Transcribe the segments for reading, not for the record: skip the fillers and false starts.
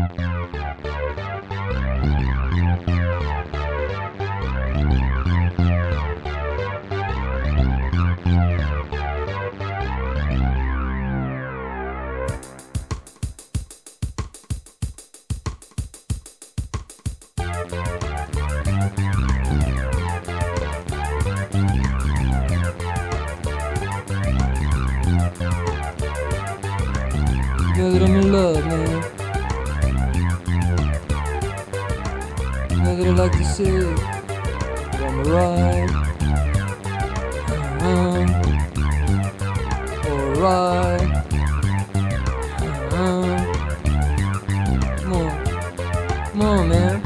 Know that I'm in love, man. Know that I like to say that I'm alright. Alright. Come on, man.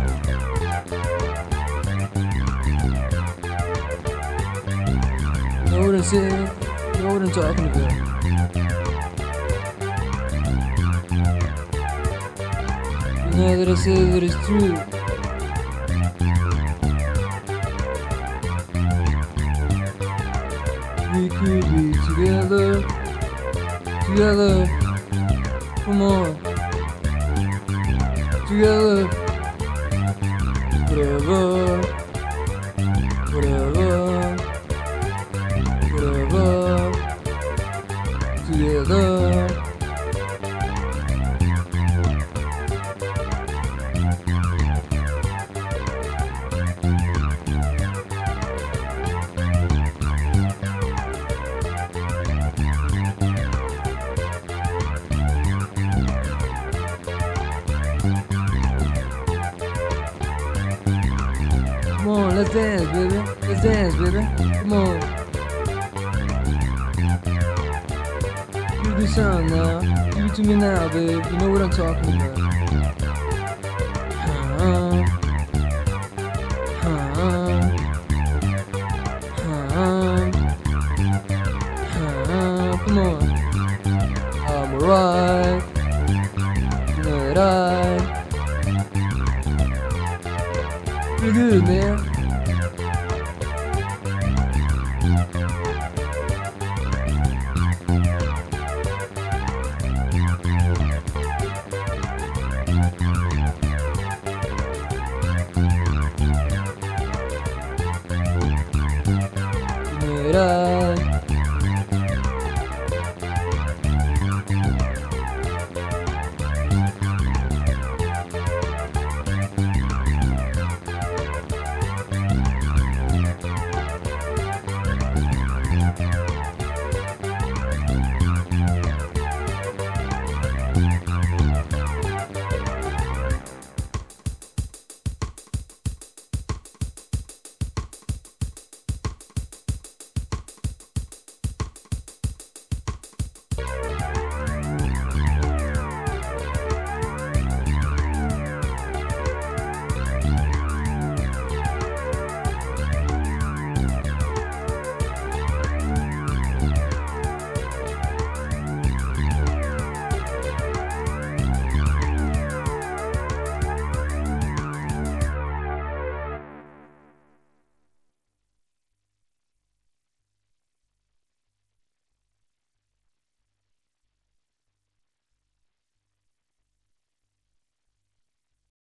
Know what I'm saying? Know what I'm talking about. Now that I say that it's true. We could be together. Together. Come on. Together. Whatever. Whatever. Whatever. Together. Come on, let's dance, baby. Let's dance, baby. Come on. Do this song now. Give it to me now, babe. You know what I'm talking about. Come on. I'm alright. You know that Pretty good, man.